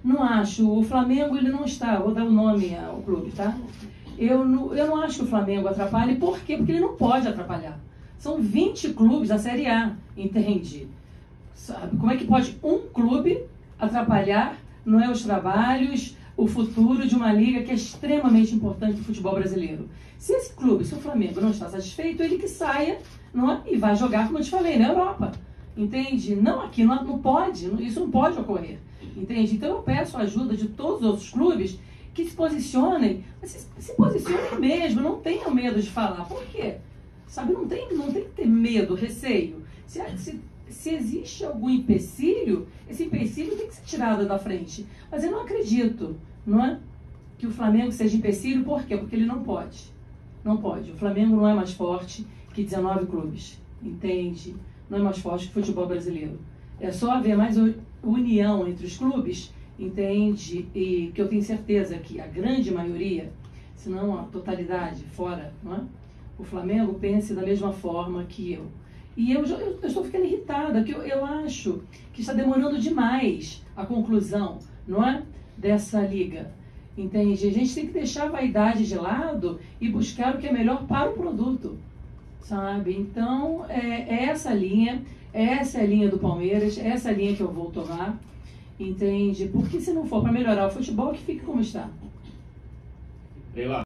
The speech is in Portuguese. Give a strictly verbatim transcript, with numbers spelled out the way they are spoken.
Não acho. O Flamengo, ele não está, vou dar o nome ao clube, tá? Eu não, eu não acho que o Flamengo atrapalhe. Por quê? Porque ele não pode atrapalhar. São vinte clubes da Série A, entende? Sabe? Como é que pode um clube atrapalhar, não é, os trabalhos, o futuro de uma liga que é extremamente importante do futebol brasileiro? Se esse clube, se o Flamengo não está satisfeito, ele que saia, não é? E vai jogar, como eu te falei, na Europa. Entende? Não, aqui não, não pode, isso não pode ocorrer. Entende? Então eu peço a ajuda de todos os outros clubes que se posicionem, mas se, se posicionem mesmo, não tenham medo de falar. Por quê? Sabe, não tem, não tem que ter medo, receio. Se, se, se existe algum empecilho, esse empecilho tem que ser tirado da frente. Mas eu não acredito, não é? Que o Flamengo seja empecilho, por quê? Porque ele não pode. Não pode. O Flamengo não é mais forte que dezenove clubes, entende? Não é mais forte que o futebol brasileiro. É só haver mais união entre os clubes, entende? E que eu tenho certeza que a grande maioria, se não a totalidade, fora, não é? O Flamengo pense da mesma forma que eu. E eu, eu, eu estou ficando irritada, porque eu, eu acho que está demorando demais a conclusão, não é? Dessa liga. Entende? A gente tem que deixar a vaidade de lado e buscar o que é melhor para o produto. Sabe? Então, é, é essa linha, essa é a linha do Palmeiras, essa é a linha que eu vou tomar, entende? Porque se não for para melhorar o futebol, que fique como está.